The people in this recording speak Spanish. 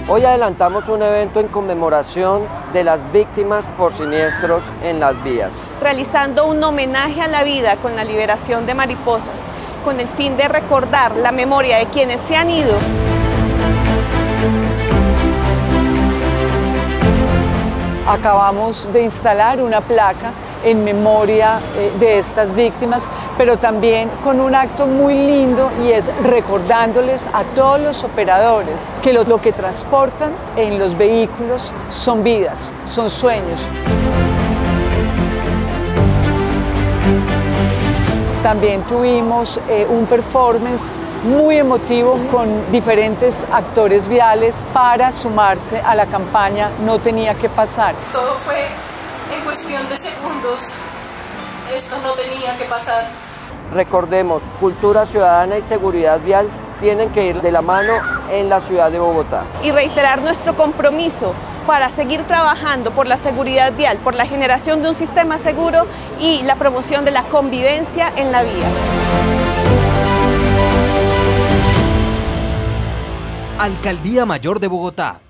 Hoy adelantamos un evento en conmemoración de las víctimas por siniestros en las vías. Realizando un homenaje a la vida con la liberación de mariposas, con el fin de recordar la memoria de quienes se han ido. Acabamos de instalar una placa en memoria de estas víctimas, pero también con un acto muy lindo, y es recordándoles a todos los operadores que lo que transportan en los vehículos son vidas, son sueños. También tuvimos un performance muy emotivo con diferentes actores viales para sumarse a la campaña No Tenía que Pasar. Todo fue en cuestión de segundos. Esto no tenía que pasar. Recordemos, cultura ciudadana y seguridad vial tienen que ir de la mano en la ciudad de Bogotá. Y reiterar nuestro compromiso para seguir trabajando por la seguridad vial, por la generación de un sistema seguro y la promoción de la convivencia en la vía. Alcaldía Mayor de Bogotá.